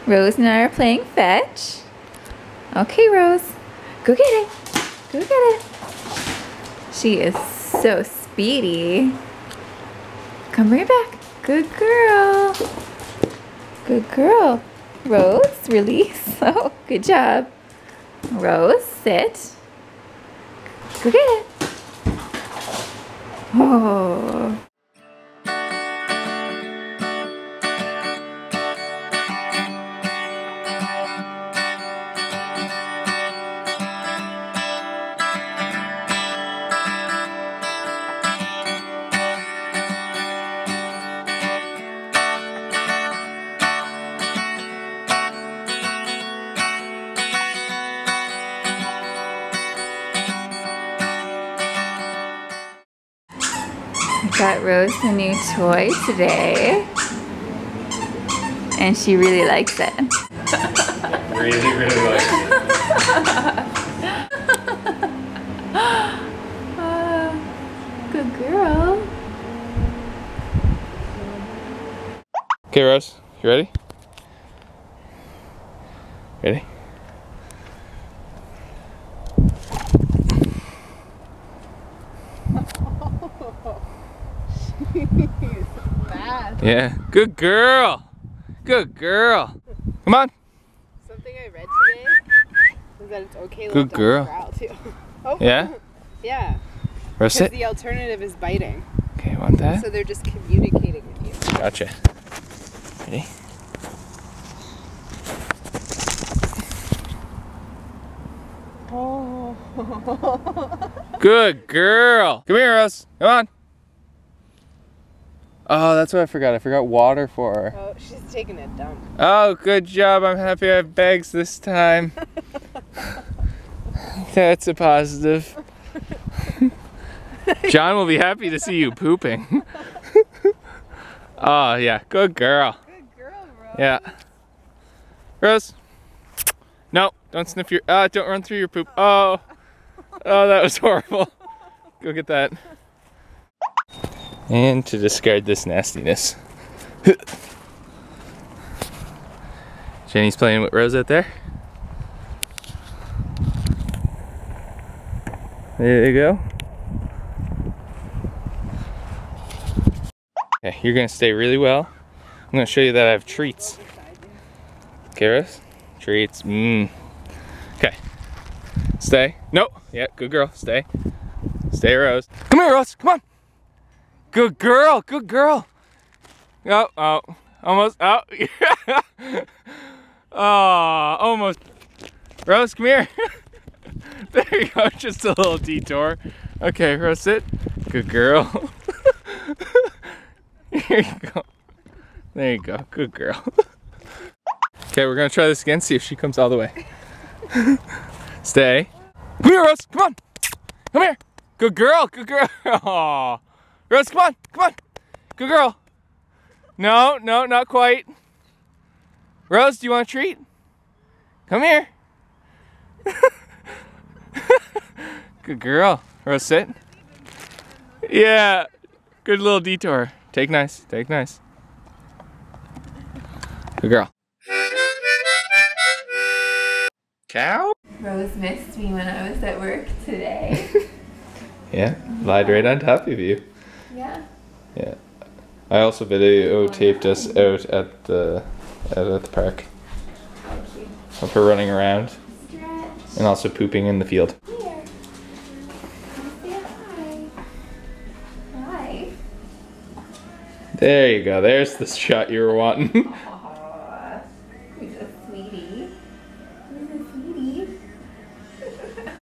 Rose and I are playing fetch. Okay, Rose. Go get it. Go get it. She is so speedy. Come right back. Good girl. Good girl. Rose, release. Oh, good job. Rose, sit. Go get it. Oh. Got Rose a new toy today, and she really likes it. Really likes it. Good girl. Okay, Rose, you ready? Ready? Bad. Yeah, good girl. Good girl. Come on. Something I read today is that it's okay to Good let dogs girl. growl too. Oh. Yeah? Yeah. Rose, Because sit. the alternative is biting. Okay, want that? So they're just communicating with you. Gotcha. Ready? Oh. Good girl. Come here, Rose. Come on. Oh, that's what I forgot. I forgot water for her. Oh, she's taking a dump. Oh, good job. I'm happy I have bags this time. That's a positive. John will be happy to see you pooping. Oh, yeah. Good girl. Good girl, Rose. Yeah. Rose. No, don't sniff your, don't run through your poop. Oh, that was horrible. Go get that. And to discard this nastiness. Jenny's playing with Rose out there. There you go. Okay, you're gonna stay really well. I'm gonna show you that I have treats. Okay, Rose? Treats. Okay. Stay. No. Yeah, good girl. Stay. Stay, Rose. Come here, Rose. Come on. Good girl. Good girl. Oh. Almost. Oh. Oh, almost. Rose, come here. There you go. Just a little detour. Okay, Rose, sit. Good girl. Here you go. There you go. Good girl. Okay, we're gonna try this again, see if she comes all the way. Stay. Come here, Rose, come on. Come here. Good girl, good girl. Aww. Rose, come on, come on. Good girl. No, not quite. Rose, do you want a treat? Come here. Good girl. Rose, sit. Yeah, good little detour. Take nice, take nice. Good girl. Cow? Rose missed me when I was at work today. Yeah, lied right on top of you. Yeah. Yeah. I also videotaped us out at the park. Of her running around. Stretch. And also pooping in the field. Here. Say hi. Hi. There you go. There's the shot you were wanting.